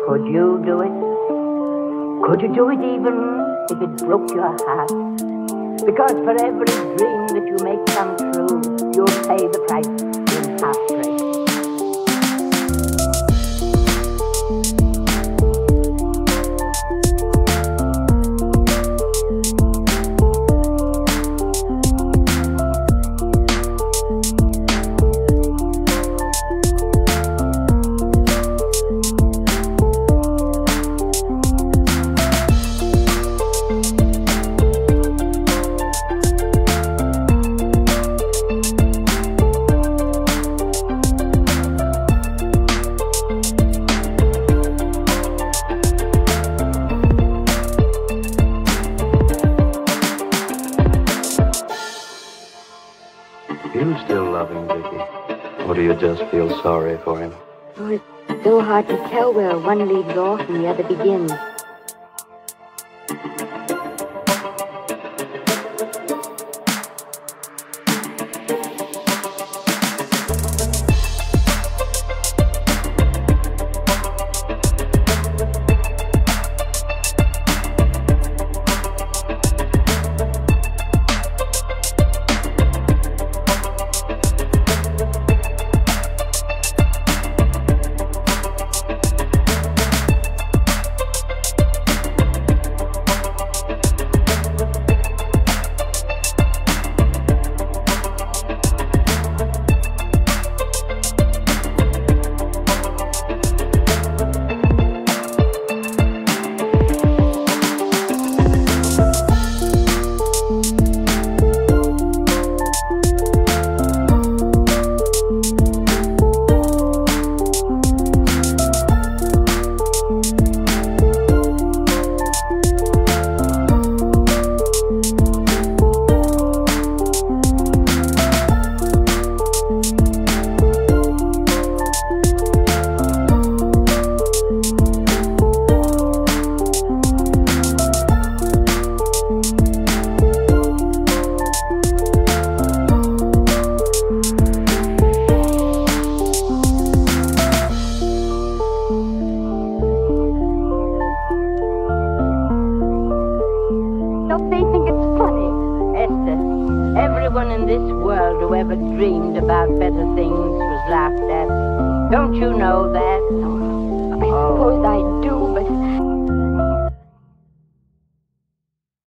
Could you do it? Could you do it even if it broke your heart? Because for every dream that you make come true, you'll pay the price in heartbreak. Do you still love him, Vicky? Or do you just feel sorry for him? Oh, it's so hard to tell where one leaves off and the other begins. Everyone in this world who ever dreamed about better things was laughed at. Don't you know that? I suppose I do, but